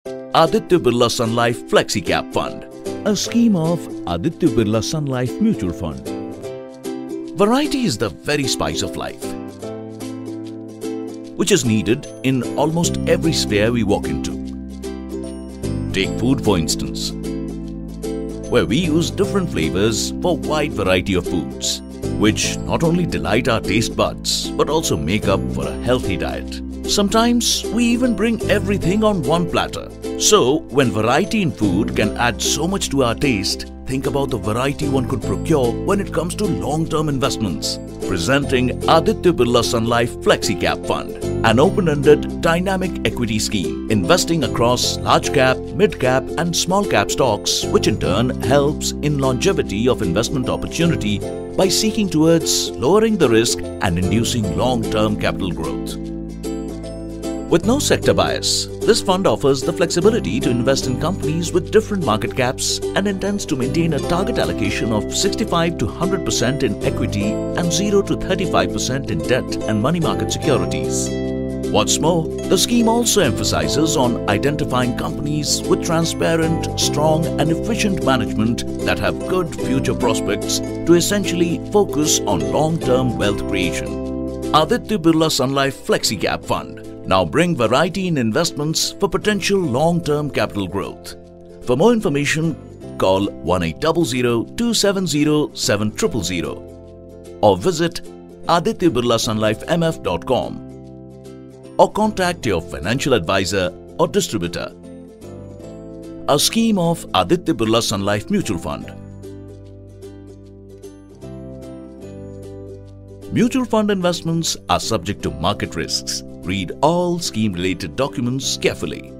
Aditya Birla Sun Life Flexi Cap Fund, a scheme of Aditya Birla Sun Life Mutual Fund. Variety is the very spice of life, which is needed in almost every sphere we walk into. Take food for instance, where we use different flavors for a wide variety of foods, which not only delight our taste buds but also make up for a healthy diet. Sometimes we even bring everything on one platter. So, when variety in food can add so much to our taste, think about the variety one could procure when it comes to long-term investments. Presenting Aditya Birla Sun Life Flexi Cap Fund, an open-ended dynamic equity scheme investing across large cap, mid cap and small cap stocks, which in turn helps in longevity of investment opportunity by seeking towards lowering the risk and inducing long-term capital growth. With no sector bias, this fund offers the flexibility to invest in companies with different market caps and intends to maintain a target allocation of 65 to 100% in equity and 0 to 35% in debt and money market securities. What's more, the scheme also emphasizes on identifying companies with transparent, strong and efficient management that have good future prospects to essentially focus on long-term wealth creation. Aditya Birla Sun Life Flexi Cap Fund now bring variety in investments for potential long-term capital growth. For more information, call 1800-270-7000 or visit adityabirlasunlifemf.com or contact your financial advisor or distributor. A scheme of Aditya Birla Sun Life Mutual Fund. Mutual fund investments are subject to market risks. Read all scheme-related documents carefully.